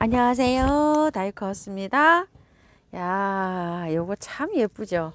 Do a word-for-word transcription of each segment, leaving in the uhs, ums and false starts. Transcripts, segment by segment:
안녕하세요. 다이커스입니다. 야, 요거 참 예쁘죠?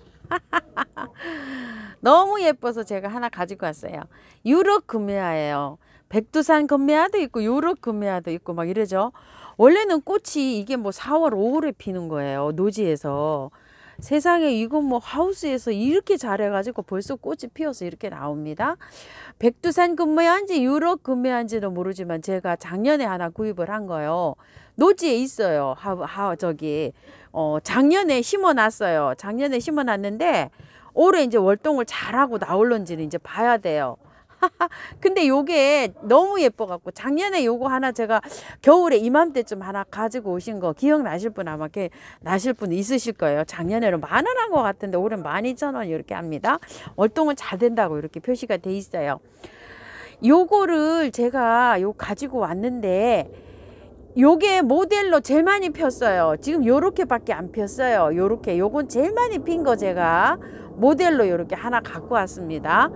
너무 예뻐서 제가 하나 가지고 왔어요. 유럽 금메아예요. 백두산 금메아도 있고 유럽 금메아도 있고 막 이러죠. 원래는 꽃이 이게 뭐 사월, 오월에 피는 거예요. 노지에서. 세상에 이거 뭐 하우스에서 이렇게 잘해가지고 벌써 꽃이 피어서 이렇게 나옵니다. 백두산 금메아인지 유럽 금메아인지는 모르지만 제가 작년에 하나 구입을 한 거예요. 노지에 있어요. 하, 하 저기 어 작년에 심어놨어요. 작년에 심어놨는데 올해 이제 월동을 잘하고 나올런지는 이제 봐야 돼요. 근데 요게 너무 예뻐갖고 작년에 요거 하나 제가 겨울에 이맘때쯤 하나 가지고 오신 거 기억나실 분 아마 이렇게 나실 분 있으실 거예요. 작년에는 만 원 한 것 같은데 올해 만 이천 원 이렇게 합니다. 월동은 잘 된다고 이렇게 표시가 돼 있어요. 요거를 제가 요 가지고 왔는데 요게 모델로 제일 많이 폈어요. 지금 요렇게 밖에 안 폈어요. 요렇게 요건 제일 많이 핀 거 제가 모델로 요렇게 하나 갖고 왔습니다.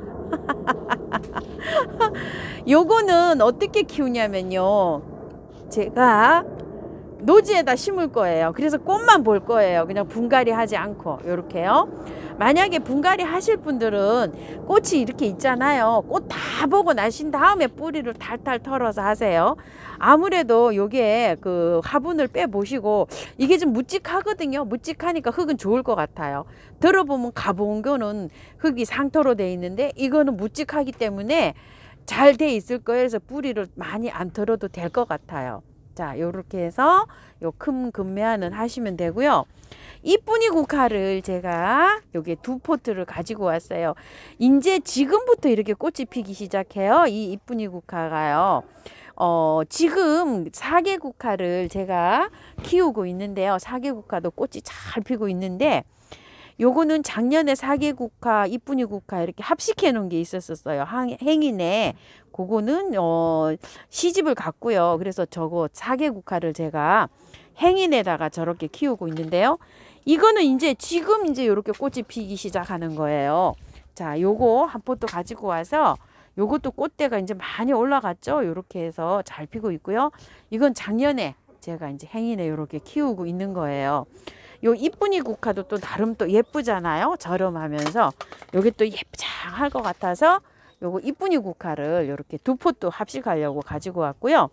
요거는 어떻게 키우냐면요, 제가 노지에다 심을 거예요. 그래서 꽃만 볼 거예요. 그냥 분갈이 하지 않고 요렇게요. 만약에 분갈이 하실 분들은 꽃이 이렇게 있잖아요. 꽃 다 보고 나신 다음에 뿌리를 탈탈 털어서 하세요. 아무래도 요게 그 화분을 빼 보시고 이게 좀 묵직하거든요. 묵직하니까 흙은 좋을 것 같아요. 들어보면 가본 거는 흙이 상토로 돼 있는데 이거는 묵직하기 때문에 잘 돼 있을 거예요. 그래서 뿌리를 많이 안 털어도 될 것 같아요. 자, 요렇게 해서 요 큰 금메아는 하시면 되고요. 이쁜이 국화를 제가 요게 두 포트를 가지고 왔어요. 이제 지금부터 이렇게 꽃이 피기 시작해요. 이 이쁜이 국화가요. 어, 지금 사계 국화를 제가 키우고 있는데요. 사계 국화도 꽃이 잘 피고 있는데 요거는 작년에 사계 국화, 이쁜이 국화 이렇게 합식해 놓은 게 있었어요. 행인에. 그거는 어, 시집을 갔고요. 그래서 저거 사계 국화를 제가 행인에다가 저렇게 키우고 있는데요. 이거는 이제 지금 이제 이렇게 꽃이 피기 시작하는 거예요. 자, 요거 한 포트 가지고 와서 요것도 꽃대가 이제 많이 올라갔죠. 요렇게 해서 잘 피고 있고요. 이건 작년에 제가 이제 행인에 요렇게 키우고 있는 거예요. 요 이쁜이 국화도 또 나름 또 예쁘잖아요. 저렴하면서 요게 또 예쁘장할 것 같아서 요거 이쁜이 국화를 요렇게 두 포트 합식하려고 가지고 왔고요.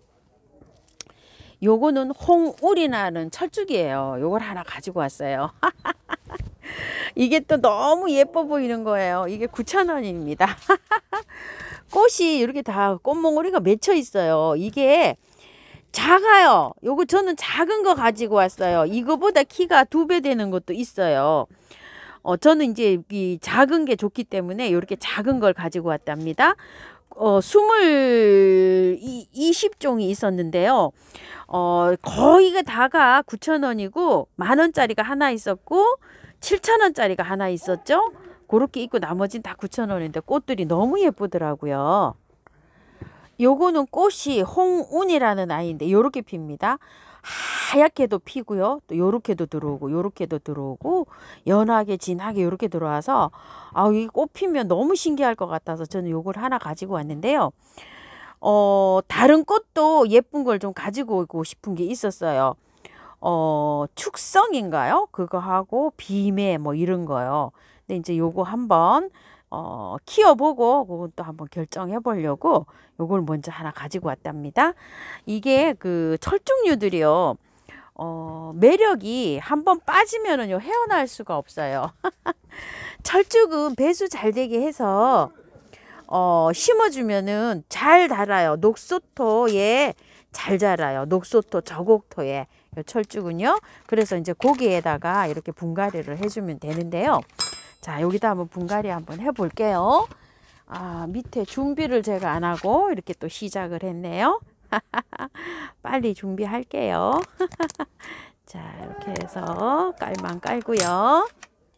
요거는 홍울이라는 철쭉이에요. 요걸 하나 가지고 왔어요. 이게 또 너무 예뻐 보이는 거예요. 이게 구천 원입니다. 꽃이 이렇게 다 꽃몽오리가 맺혀 있어요. 이게 작아요. 요거 저는 작은 거 가지고 왔어요. 이거보다 키가 두 배 되는 것도 있어요. 어, 저는 이제 이 작은 게 좋기 때문에 이렇게 작은 걸 가지고 왔답니다. 어, 스물, 이십 종이 있었는데요. 어, 거의 다가 구천 원이고, 만 원짜리가 하나 있었고, 칠천 원짜리가 하나 있었죠. 그렇게 있고, 나머지는 다 구천 원인데, 꽃들이 너무 예쁘더라고요. 요거는 꽃이 홍운이라는 아이인데, 요렇게 핍니다. 하얗게도 피고요. 또 요렇게도 들어오고 요렇게도 들어오고 연하게 진하게 요렇게 들어와서 아, 이 꽃 피면 너무 신기할 것 같아서 저는 요걸 하나 가지고 왔는데요. 어, 다른 꽃도 예쁜 걸 좀 가지고 오고 싶은 게 있었어요. 어, 축성인가요? 그거 하고 비매 뭐 이런 거요. 근데 이제 요거 한번 어, 키워보고 그건 또 한번 결정해 보려고 요걸 먼저 하나 가지고 왔답니다. 이게 그 철쭉류들이요. 어, 매력이 한번 빠지면은요 헤어날 수가 없어요. 철쭉은 배수 잘 되게 해서 어, 심어주면은 잘 자라요. 녹소토에 잘 자라요. 녹소토, 저곡토에 요 철쭉은요. 그래서 이제 고기에다가 이렇게 분갈이를 해주면 되는데요. 자, 여기다 한번 분갈이 한번 해볼게요. 아, 밑에 준비를 제가 안 하고 이렇게 또 시작을 했네요. 빨리 준비할게요. 자, 이렇게 해서 깔만 깔고요.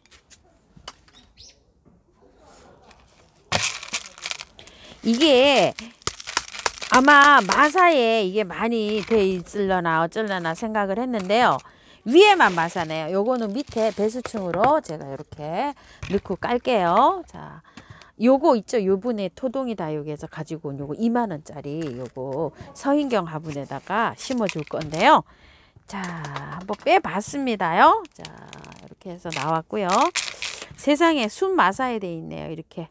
이게 아마 마사에 이게 많이 돼 있으려나 어쩌려나 생각을 했는데요. 위에만 마사네요. 요거는 밑에 배수층으로 제가 이렇게 넣고 깔게요. 자, 요거 있죠? 요분에 토동이 다육에서 가지고 온 요거 이만 원짜리 요거 서인경 화분에다가 심어줄 건데요. 자, 한번 빼봤습니다요. 자, 이렇게 해서 나왔고요. 세상에 순 마사에 돼 있네요. 이렇게.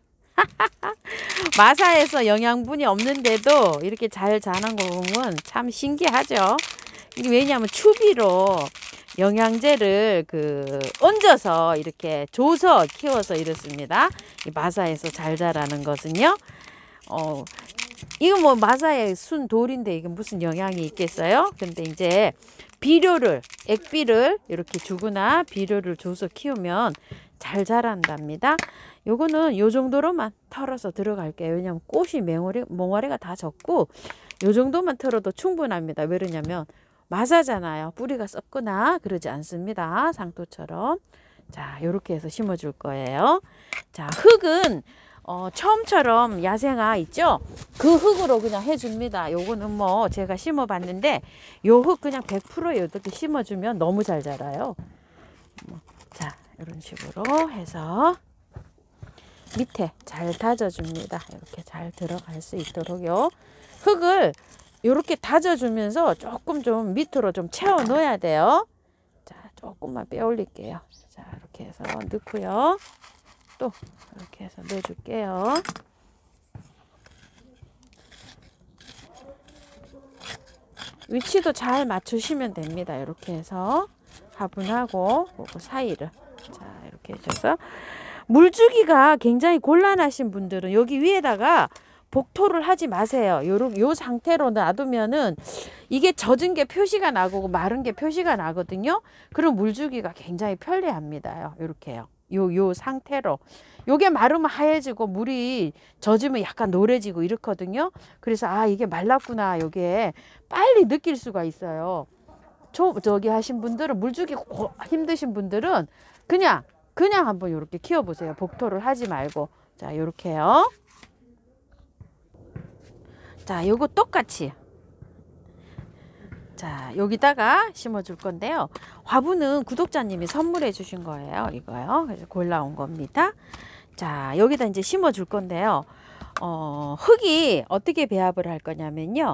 마사에서 영양분이 없는데도 이렇게 잘 자란 거 보면 참 신기하죠. 이게 왜냐하면 추비로 영양제를 그 얹어서 이렇게 줘서 키워서 이렇습니다. 이 마사에서 잘 자라는 것은요. 어, 이거 뭐 마사의 순 돌인데 이게 무슨 영향이 있겠어요? 근데 이제 비료를 액비를 이렇게 주거나 비료를 줘서 키우면 잘 자란답니다. 요거는 요 정도로만 털어서 들어갈게요. 왜냐면 꽃이 맹어리, 몽아리가 다 졌고 요 정도만 털어도 충분합니다. 왜 그러냐면 마사잖아요. 뿌리가 썩거나 그러지 않습니다. 상토처럼. 자, 요렇게 해서 심어줄 거예요. 자, 흙은 어, 처음처럼 야생화 있죠? 그 흙으로 그냥 해줍니다. 요거는 뭐 제가 심어봤는데 요 흙 그냥 백 퍼센트 이렇게 심어주면 너무 잘 자라요. 자, 이런 식으로 해서 밑에 잘 다져줍니다. 이렇게 잘 들어갈 수 있도록요. 흙을 이렇게 다져주면서 조금 좀 밑으로 좀 채워 넣어야 돼요. 자, 조금만 빼 올릴게요. 자, 이렇게 해서 넣고요. 또 이렇게 해서 넣어줄게요. 위치도 잘 맞추시면 됩니다. 이렇게 해서 화분하고 그 사이를 자 이렇게 해줘서 물주기가 굉장히 곤란하신 분들은 여기 위에다가 복토를 하지 마세요. 요런 요 상태로 놔두면은 이게 젖은 게 표시가 나고 마른 게 표시가 나거든요. 그럼 물주기가 굉장히 편리합니다. 이렇게요. 요, 요 상태로. 요게 마르면 하얘지고 물이 젖으면 약간 노래지고 이렇거든요. 그래서 아, 이게 말랐구나. 요게 빨리 느낄 수가 있어요. 저, 저기 하신 분들은 물주기 고, 힘드신 분들은 그냥, 그냥 한번 요렇게 키워보세요. 복토를 하지 말고. 자, 요렇게요. 자, 요거 똑같이. 자, 여기다가 심어줄 건데요. 화분은 구독자님이 선물해 주신 거예요. 이거요. 그래서 골라온 겁니다. 자, 여기다 이제 심어줄 건데요. 어, 흙이 어떻게 배합을 할 거냐면요.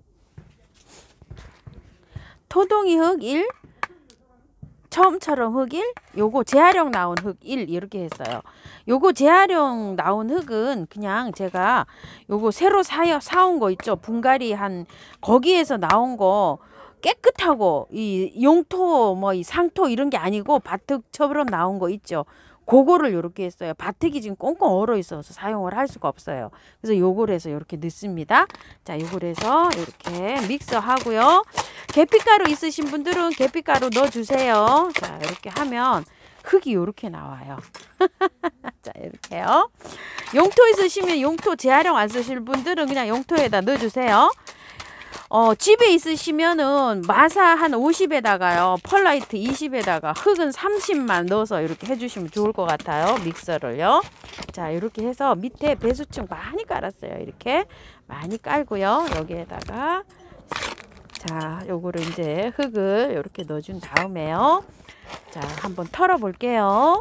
토동이 흙 일, 처음처럼 흙 일, 요거 재활용 나온 흙 일 이렇게 했어요. 요거 재활용 나온 흙은 그냥 제가 요거 새로 사, 사온 거 있죠. 분갈이 한 거기에서 나온 거 깨끗하고 이 용토 뭐 이 상토 이런 게 아니고 바특처럼 나온 거 있죠. 그거를 요렇게 했어요. 바특이 지금 꽁꽁 얼어 있어서 사용을 할 수가 없어요. 그래서 요걸 해서 요렇게 넣습니다. 자, 요걸 해서 이렇게 믹서 하고요. 계피가루 있으신 분들은 계피가루 넣어 주세요. 자, 이렇게 하면 흙이 요렇게 나와요. 자, 이렇게요. 용토 있으시면 용토 재활용 안 쓰실 분들은 그냥 용토에다 넣어 주세요. 어, 집에 있으시면은 마사 한 오십에다가요. 펄라이트 이십에다가 흙은 삼십만 넣어서 이렇게 해주시면 좋을 것 같아요. 믹서를요. 자, 이렇게 해서 밑에 배수층 많이 깔았어요. 이렇게 많이 깔고요. 여기에다가 자, 요거를 이제 흙을 이렇게 넣어준 다음에요. 자, 한번 털어 볼게요.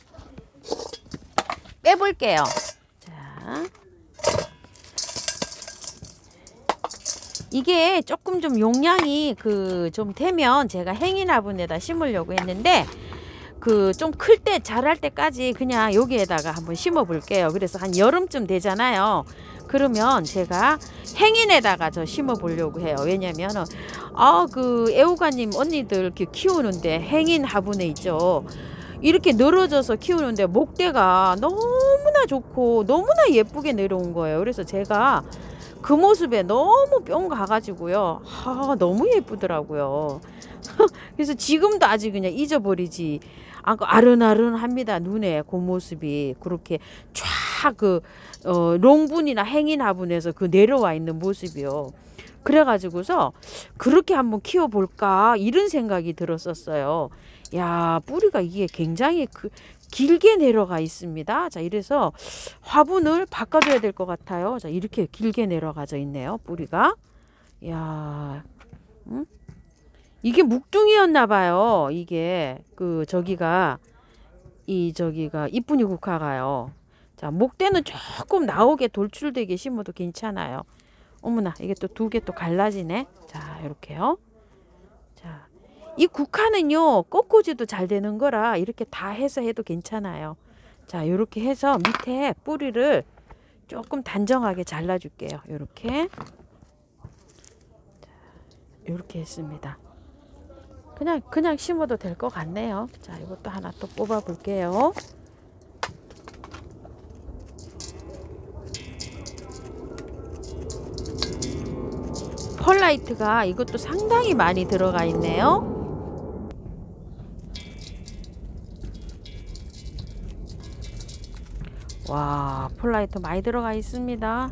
빼볼게요. 자. 이게 조금 좀 용량이 그 좀 되면 제가 행인 화분에다 심으려고 했는데 그 좀 클 때 자랄 때까지 그냥 여기에다가 한번 심어 볼게요. 그래서 한 여름쯤 되잖아요. 그러면 제가 행인에다가 저 심어 보려고 해요. 왜냐면은 아 그 애호가님 언니들 이렇게 키우는데 행인 화분에 있죠. 이렇게 늘어져서 키우는데 목대가 너무나 좋고 너무나 예쁘게 내려온 거예요. 그래서 제가 그 모습에 너무 뿅 가가지고요. 아, 너무 예쁘더라고요. 그래서 지금도 아직 그냥 잊어버리지 않고 아른아른합니다. 눈에 그 모습이 그렇게 쫙 그 어, 롱분이나 행인 화분에서 그 내려와 있는 모습이요. 그래가지고서 그렇게 한번 키워볼까 이런 생각이 들었었어요. 야, 뿌리가 이게 굉장히 그 길게 내려가 있습니다. 자, 이래서 화분을 바꿔줘야 될 것 같아요. 자, 이렇게 길게 내려가져 있네요. 뿌리가. 야, 음? 이게 묵둥이였나 봐요. 이게 그 저기가 이 저기가 이쁜이 국화가요. 자, 목대는 조금 나오게 돌출되게 심어도 괜찮아요. 어머나, 이게 또 두 개 또 갈라지네. 자, 이렇게요. 자, 이 국화는요, 꺾어지도 잘 되는 거라 이렇게 다 해서 해도 괜찮아요. 자, 이렇게 해서 밑에 뿌리를 조금 단정하게 잘라줄게요. 이렇게. 이렇게 했습니다. 그냥 그냥 심어도 될 것 같네요. 자, 이것도 하나 또 뽑아 볼게요. 펄라이트가 이것도 상당히 많이 들어가 있네요. 와, 펄라이트 많이 들어가 있습니다.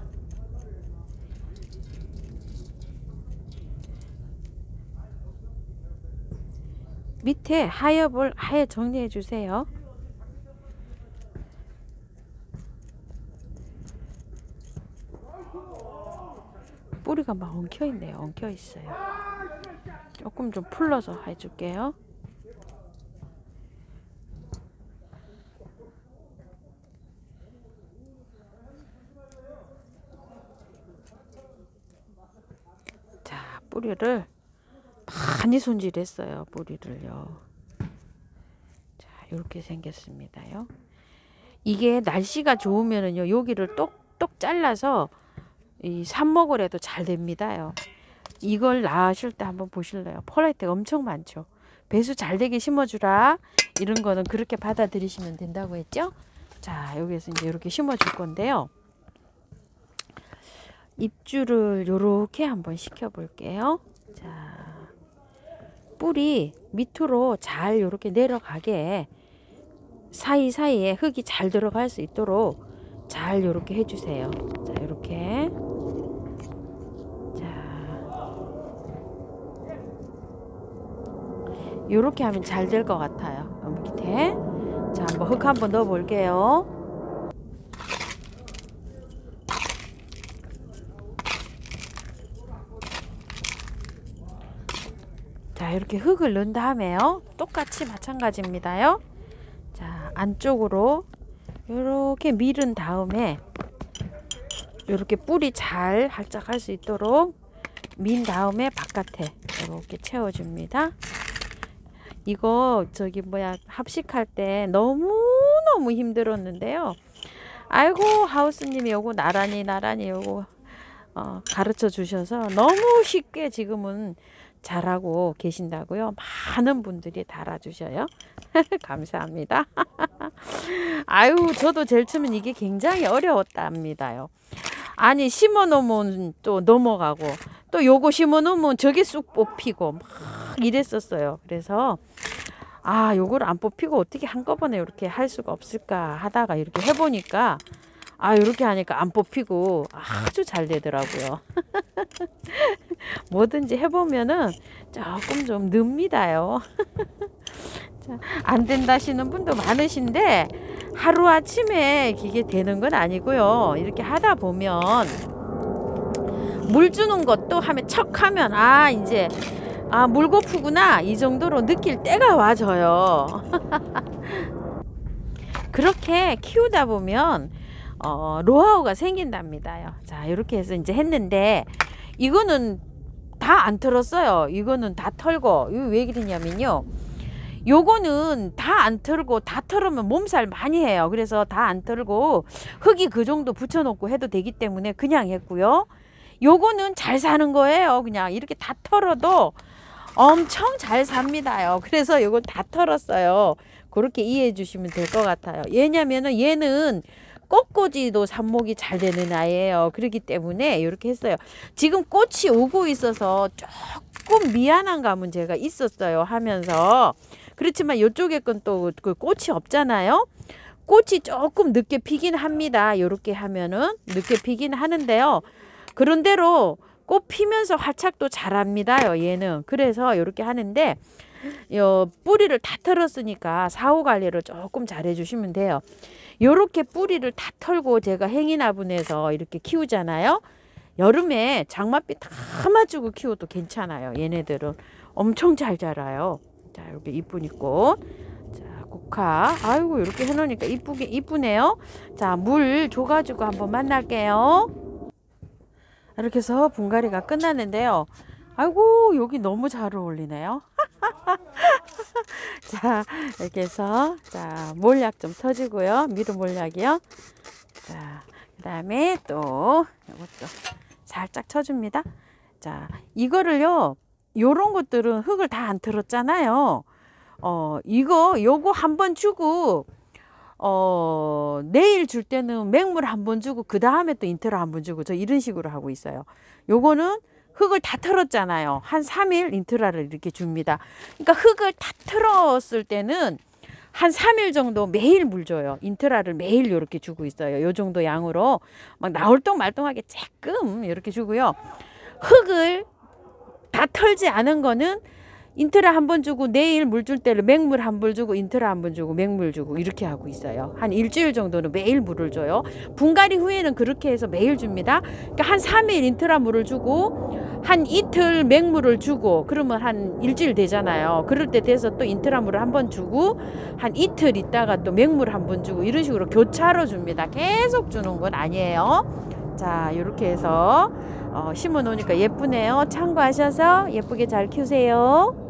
밑에 하엽을 아예 정리해 주세요. 뿌리가 막 엉켜 있네요. 엉켜 있어요. 조금 좀 풀러서 해줄게요. 자, 뿌리를 많이 손질했어요. 뿌리를요. 자, 이렇게 생겼습니다요. 이게 날씨가 좋으면은요, 여기를 똑똑 잘라서 이 삽목을 해도 잘 됩니다요. 이걸 낳으실 때 한번 보실래요? 펄라이트가 엄청 많죠. 배수 잘 되게 심어주라. 이런 거는 그렇게 받아들이시면 된다고 했죠. 자, 여기에서 이제 이렇게 심어줄 건데요. 입주를 요렇게 한번 시켜 볼게요. 자, 뿌리 밑으로 잘 요렇게 내려가게 사이사이에 흙이 잘 들어갈 수 있도록 잘 요렇게 해주세요. 자, 요렇게. 요렇게 하면 잘 될 것 같아요. 여기 밑에. 자, 한번 흙 한번 넣어 볼게요. 자, 이렇게 흙을 넣은 다음에요. 똑같이 마찬가지입니다요. 자, 안쪽으로 요렇게 밀은 다음에 요렇게 뿌리 잘 활짝할 수 있도록 민 다음에 바깥에 이렇게 채워줍니다. 이거 저기 뭐야 합식할 때 너무너무 힘들었는데요. 아이고 하우스님이 요거 나란히 나란히 요거 어, 가르쳐 주셔서 너무 쉽게 지금은 잘하고 계신다고요. 많은 분들이 달아주셔요. 감사합니다. 아유, 저도 제일 처음엔 이게 굉장히 어려웠답니다요. 아니 심어 놓으면 또 넘어가고 또 요거 심어 놓으면 저게 쑥 뽑히고 막 이랬었어요. 그래서 아, 요거를 안 뽑히고 어떻게 한꺼번에 이렇게 할 수가 없을까 하다가 이렇게 해보니까 아, 이렇게 하니까 안 뽑히고 아주 잘 되더라고요. 뭐든지 해보면은 조금 좀 늡니다요. 안 된다 하시는 분도 많으신데 하루아침에 이게 되는 건 아니고요. 이렇게 하다 보면 물 주는 것도 하면 척 하면 아, 이제 아, 물고프구나 이 정도로 느낄 때가 와져요. 그렇게 키우다 보면 어, 노하우가 생긴답니다요. 자, 이렇게 해서 이제 했는데 이거는 다 안 털었어요. 이거는 다 털고 이거 왜 그러냐면요. 요거는 다 안 털고 다 털으면 몸살 많이 해요. 그래서 다 안 털고 흙이 그 정도 붙여놓고 해도 되기 때문에 그냥 했고요. 요거는 잘 사는 거예요. 그냥 이렇게 다 털어도 엄청 잘 삽니다요. 그래서 요걸 다 털었어요. 그렇게 이해해 주시면 될 것 같아요. 왜냐면은 얘는 꽃꽂이도 삽목이 잘 되는 아이예요. 그렇기 때문에 이렇게 했어요. 지금 꽃이 오고 있어서 조금 미안한 감은 제가 있었어요. 하면서. 그렇지만 이쪽에 건 또 그 꽃이 없잖아요. 꽃이 조금 늦게 피긴 합니다. 이렇게 하면은 늦게 피긴 하는데요. 그런대로 꽃 피면서 활착도 잘합니다요. 얘는. 그래서 이렇게 하는데 요 뿌리를 다 털었으니까 사후 관리를 조금 잘 해주시면 돼요. 요렇게 뿌리를 다 털고 제가 행인화분에서 이렇게 키우잖아요. 여름에 장맛비 다 맞추고 키워도 괜찮아요. 얘네들은 엄청 잘 자라요. 자, 이렇게 이쁜 꽃. 자, 국화. 아이고 이렇게 해놓으니까 이쁘게 이쁘네요. 자, 물 줘가지고 한번 만날게요. 이렇게 해서 분갈이가 끝났는데요. 아이고 여기 너무 잘 어울리네요. 자, 이렇게 해서 자 몰약 좀 터지고요. 미루 몰약이요. 자, 그 다음에 또 이것도 살짝 쳐줍니다. 자, 이거를요, 요런 것들은 흙을 다 안 틀었잖아요. 어, 이거 요거 한번 주고 어, 내일 줄 때는 맹물 한번 주고 그 다음에 또 인트라 한번 주고 저 이런 식으로 하고 있어요. 요거는 흙을 다 틀었잖아요. 한 삼 일 인트라를 이렇게 줍니다. 그러니까 흙을 다 틀었을 때는 한 삼 일 정도 매일 물 줘요. 인트라를 매일 이렇게 주고 있어요. 요 정도 양으로 막 나올똥 말똥하게 조금 이렇게 주고요. 흙을 다 털지 않은 거는 인트라 한 번 주고 내일 물 줄 때를 맹물 한 번 주고 인트라 한 번 주고 맹물 주고 이렇게 하고 있어요. 한 일주일 정도는 매일 물을 줘요. 분갈이 후에는 그렇게 해서 매일 줍니다. 그러니까 한 삼 일 인트라 물을 주고 한 이틀 맹물을 주고 그러면 한 일주일 되잖아요. 그럴 때 돼서 또 인트라 물을 한 번 주고 한 이틀 있다가 또 맹물 한 번 주고 이런 식으로 교차로 줍니다. 계속 주는 건 아니에요. 자, 이렇게 해서 어, 심어 놓으니까 예쁘네요. 참고하셔서 예쁘게 잘 키우세요.